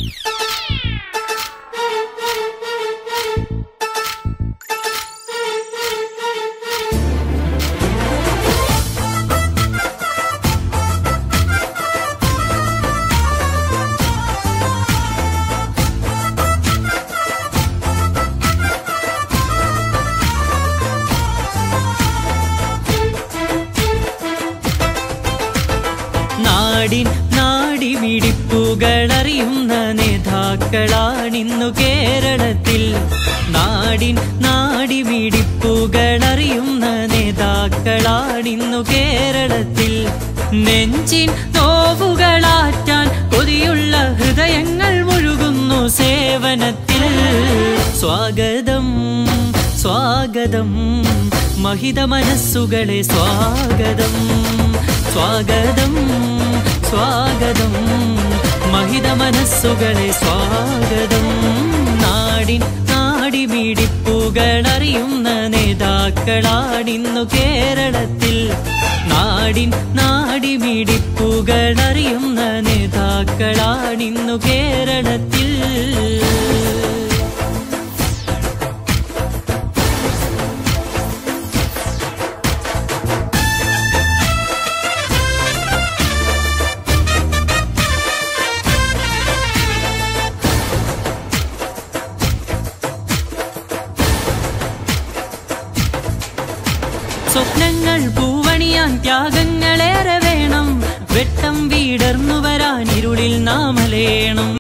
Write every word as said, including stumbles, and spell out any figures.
നാടിൻ നാടിമിടിപ്പുകളറിയുന്ന നേതാക്കളാണിന്നു കേരളത്തിൽ. നാടിൻ നാടിമിടിപ്പുകളറിയുന്ന നേതാക്കളാണിന്നു കേരളത്തിൽ. നെഞ്ചിൻ നോവുകളാറ്റാൻ കൊതിയുള്ള ഹൃദയങ്ങൾ മുഴുകുന്നു സേവനത്തിൽ. സ്വാഗതം സ്വാഗതം മഹിത മനസ്സുകളെ സ്വാഗതം. സ്വാഗതം സ്വാഗതം മഹിത മനസ്സുകളെ സ്വാഗതം. നാടിൻ നാടിമിടിപ്പുകളറിയുന്ന നേതാക്കളാണിന്നു കേരളത്തിൽ. നാടിൻ നാടിമിടിപ്പുകളറിയുന്ന നേതാക്കളാണിന്നു കേരളത്തിൽ. സ്വപ്നങ്ങൾ പൂവണിയാൻ ത്യാഗങ്ങളേറെ വേണം. വെട്ടം വീടർന്നു വരാൻ ഇരുളിൽ നാമലേണം.